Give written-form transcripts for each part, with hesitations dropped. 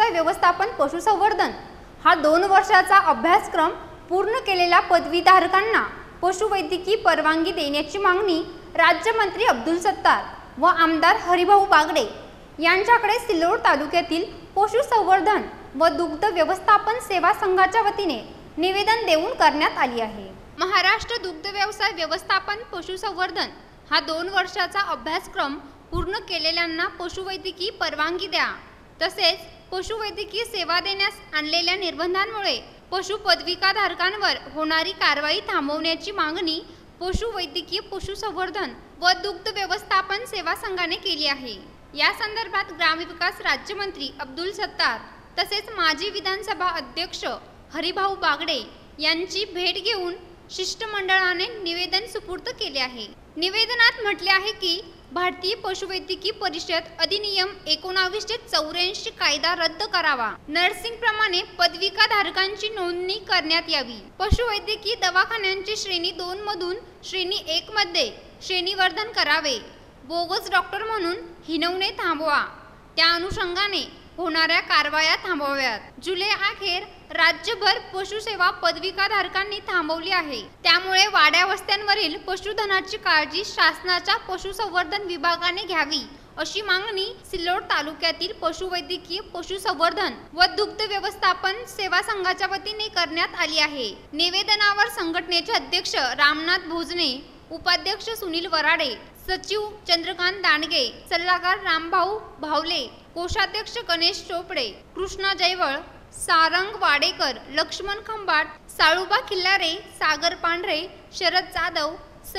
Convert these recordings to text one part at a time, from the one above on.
व्यवसाय व्यवस्थापन पशुसंवर्धन हा 2 वर्षाचा अभ्यासक्रम पूर्ण केलेल्या पदवीधारकांना पशुवैद्यकीय परवानगी देण्याची मागणी राज्यमंत्री अब्दुल सत्तार व आमदार हरिभाऊ बागडे यांच्याकडे सिल्लोड तालुक्यातील पशुसंवर्धन व दुग्ध व्यवस्थापन सेवा संघाच्या वतीने निवेदन देऊन करण्यात आली आहे। महाराष्ट्र दुग्ध व्यवसाय व्यवस्थापन पशुसंवर्धन हा 2 वर्षाचा अभ्यासक्रम पूर्ण केलेल्यांना पशुवैद्यकीय परवानगी द्या, तसेच पशुवैद्यकीय सेवा देण्यास आणलेल्या निर्बंधांमुळे पशु पदविकाधारकांवर होणारी कारवाई थांबवण्याची मागणी पशुवैद्यकीय पशुसंवर्धन व दुग्ध व्यवस्थापन सेवा संघाने केली आहे। या संदर्भात ग्रामविकास राज्यमंत्री अब्दुल सत्तार तसेच माजी विधानसभा अध्यक्ष हरिभाऊ बागडे यांची भेट घेऊन शिष्टमंडळाने निवेदन सुपूर्द केले आहे। निवेदनात म्हटले आहे की भारतीय पशुवैद्यकीय परिषद अधिनियम 1984 कायदा रद्द करावा, नर्सिंगप्रमाणे पदविकाधारकांची नोंदणी करण्यात यावी, पशुवैद्यकीय दवाखान्यांची श्रेणी 2 मधून श्रेणी 1 मध्ये श्रेणीवर्धन करावे, बोगस डॉक्टर म्हणून हिणवणे थांबवा, त्या अनुषंगाने होणाऱ्या कारवाया थांबवाव्यात। जुलै अखेर राज्यभर पशुसेवा पदविकाधारकांनी थांबवली आहे, त्यामुळे वाड्या वस्त्यांवरील पशुधनाची काळजी शासनाच्या पशुसंवर्धन विभागाने घ्यावी अशी मागणी सिल्लोड तालुक्यातील पशुवैद्यकीय पशुसंवर्धन व दुग्ध व्यवस्थापन सेवा संघाच्या वतीने करण्यात आली आहे। निवेदनावर संघटनेचे अध्यक्ष रामनाथ भोजने, उपाध्यक्ष सुनील वराडे, सचिव चंद्रकांत दांडगे, सल्लागार रामभाऊ भावले, कोषाध्यक्ष गणेश चोपडे, कृष्णा जयवळ, सारंग वाडेकर, लक्ष्मण खंबाट, साळुबा खिल्लारे, सागर पांढरे, शरद जाधव,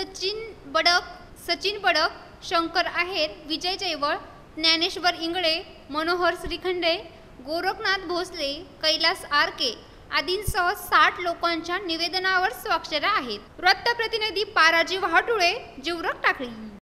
सचिन बडक, शंकर आहेर, विजय जयवळ, ज्ञानेश्वर इंगळे, मनोहर श्रीखंडे, गोरखनाथ भोसले, कैलास आरके आदींसह 60 लोकांच्या निवेदनावर स्वाक्षऱ्या आहेत। वृत्तप्रतिनिधी पाराजी वाहटुळे, जिवरक टाकळी।